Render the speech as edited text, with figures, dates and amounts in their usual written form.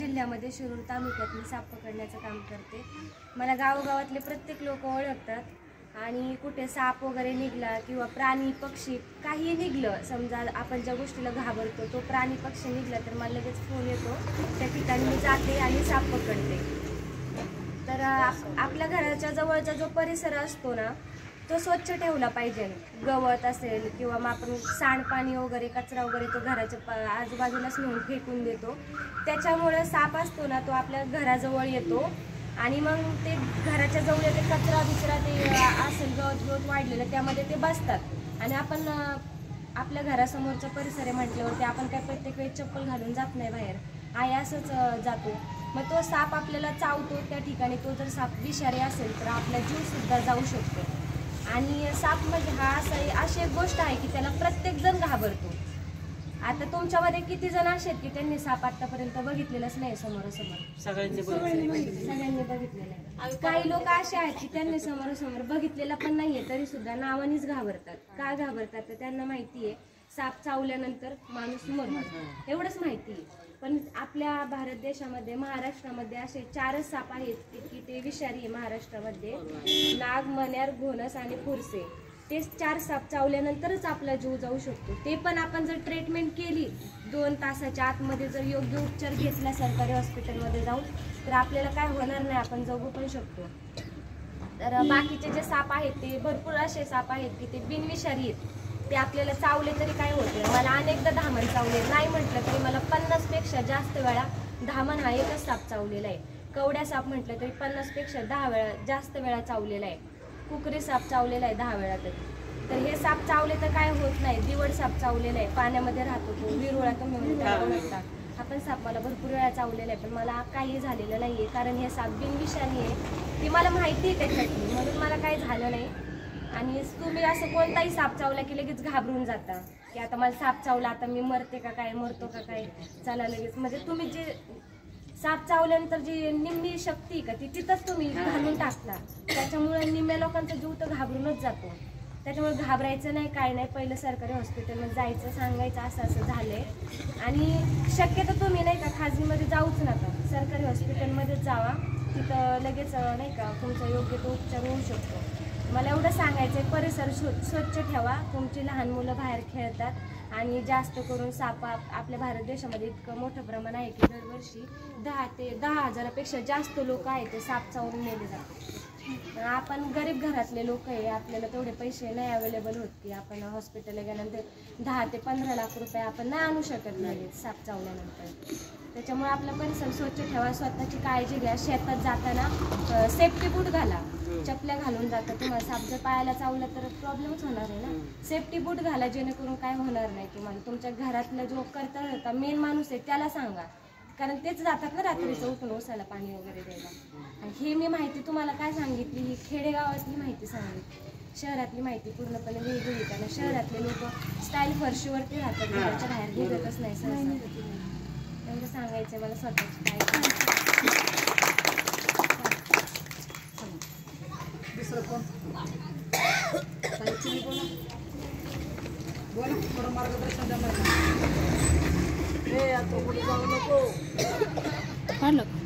जिल्ह्यामध्ये शिरूर तालुक्यात मी साप पकडण्याचं काम करते। मला गावोगावातले प्रत्येक लोक ओळखतात आणि कुठे साप वगैरे निघला किंवा प्राणी पक्षी काही निघलं, समजा आपण ज्या गोष्टीला घाबरतो तो प्राणी पक्षी निघला तर मला लगेच फोन येतो, त्या ठिकाणी मी जाते आणि साप पकडते। तर आपल्या घराच्या जवळचा जो परिसर असतो ना तो स्वच्छ ठेवला पाहिजे। गवत असेल किंवा मग आपण सांडपाणी वगैरे कचरा वगैरे तो घराच्या आजूबाजूलाच नेऊन फेकून देतो, त्याच्यामुळे साप असतो ना तो आपल्या घराजवळ येतो आणि मग ते घराच्या जवळ ते कचरा बिचरा ते असेल गवत वाढलेलं त्यामध्ये ते बसतात आणि आपण आपल्या घरासमोरचा परिसर आहे म्हटल्यावरती आपण काय प्रत्येक वेळी चप्पल घालून जात नाही बाहेर, आहे असंच जातो। मग तो साप आपल्याला चावतो, त्या ठिकाणी तो जर साप विषारी असेल तर आपला जीव सुद्धा जाऊ शकतो। आणि साप म्हणजे हा अशी एक गोष्ट आहे की त्याला प्रत्येक जण घाबरतो। आता तुमच्यामध्ये किती जण असे आहेत की त्यांनी साप आतापर्यंत बघितलेलंच नाही समोरासमोर? सगळ्यांनी बघितलेलं आहे। काही लोक असे आहेत की त्यांनी समोरासमोर बघितलेला पण नाहीये तरी सुद्धा नावानेच घाबरतात। का घाबरतात तर त्यांना माहिती आहे साप चावल्यानंतर माणूस मरतो, एवढंच माहिती आहे। पण आपल्या भारत देशामध्ये महाराष्ट्रामध्ये असे 4च साप आहेत की ते विषारी आहे। महाराष्ट्रामध्ये नाग, मण्यार, घोणस आणि फुरसे, ते 4 साप चावल्यानंतरच आपला जीव जाऊ शकतो। ते पण आपण जर ट्रीटमेंट केली 2 तासाच्या आतमध्ये, जर योग्य उपचार घेतला सरकारी हॉस्पिटलमध्ये जाऊन, तर आपल्याला काय होणार नाही, आपण जगू पण शकतो। तर बाकीचे जे साप आहेत ते भरपूर असे साप आहेत की ते बिनविषारी आहेत, ते आपल्याला चावले तरी काय होते। मला अनेकदा धामण चावले, नाही म्हटलं तरी मला 50 पेक्षा जास्त वेळा धामण हा एकच साप चावलेला आहे। कवड्या साप म्हटलं तरी 50 पेक्षा 10 वेळा जास्त वेळा चावलेला आहे। कुकरी साप चावलेला आहे 10 वेळा तरी। तर हे साप चावले तर काय होत नाही। दिवड साप चावलेला आहे, पाण्यामध्ये राहतो तो, विरुळा तुम्ही ओळखता, आपण साप मला भरपूर वेळा चावलेला आहे पण मला काही झालेलं नाहीये, कारण हे साप बिनविषारी आहे, ती मला माहिती आहे त्याच्यातली, म्हणून मला काही झालं नाही। आणि तुम्ही असं कोणताही साप चावला की लगेच घाबरून जाता की आता मला साप चावला, आता मी मरते का काय, मरतो का काय, चला लगेच, म्हणजे तुम्ही जे साप चावल्यानंतर जी निम्मी शक्ती का ती तिथंच तुम्ही घालून टाकता, त्याच्यामुळे निम्म्या लोकांचा जीव तर घाबरूनच जातो। त्याच्यामुळे घाबरायचं नाही, काय नाही, पहिलं सरकारी हॉस्पिटलमध्ये जायचं, सांगायचं असं असं झालंय आणि शक्यतो तुम्ही नाही का खाजगीमध्ये जाऊच नका, सरकारी हॉस्पिटलमध्येच जावा, तिथं लगेच नाही का तुमचा योग्य तो उपचार होऊ शकतो। मला एवढं सांगायचं आहे, परिसर स्वच्छ ठेवा। तुमची लहान मुलं बाहेर खेळतात आणि जास्त करून साप आपल्या भारत देशामध्ये इतकं मोठं प्रमाण आहे की दरवर्षी 10 ते 10,000पेक्षा जास्त लोक आहेत ते साप चावून मेले जातात। आपण गरीब घरातले लोक आहे, आपल्याला तेवढे पैसे नाही अवेलेबल होत की आपण हॉस्पिटलला गेल्यानंतर 10 ते 15 लाख रुपये आपण नाही आणू शकत नाही साप चावल्यानंतर। त्याच्यामुळे आपला परिसर स्वच्छ ठेवा, स्वतःची काळजी घ्या। शेतात जाताना सेफ्टी बूट घाला, चपल्या घालून जाता, तुम्हाला साप जर पायाला चावला तर प्रॉब्लेमच होणार आहे ना। सेफ्टी बूट घाला, जेणेकरून काय होणार नाही तुम्हाला। तुमच्या घरातला जो करता होता मेन माणूस आहे त्याला सांगा, कारण तेच जातात ना रात्रीचं उठून ओसायला पाणी वगैरे द्यायला। आणि हे मी माहिती तुम्हाला काय सांगितली, ही खेडेगावातली माहिती सांगितली, शहरातली माहिती पूर्णपणे वेगळी, कारण शहरातले लोक स्टाईल फरशीवरती राहतात, घराच्या बाहेर निघतच नाही सहसा। एवढं सांगायचं मला स्वतःची काय। दुसरं कोण बोला, थोडं मार्गदर्शन द्या मला। आता कुठे जाऊ नको।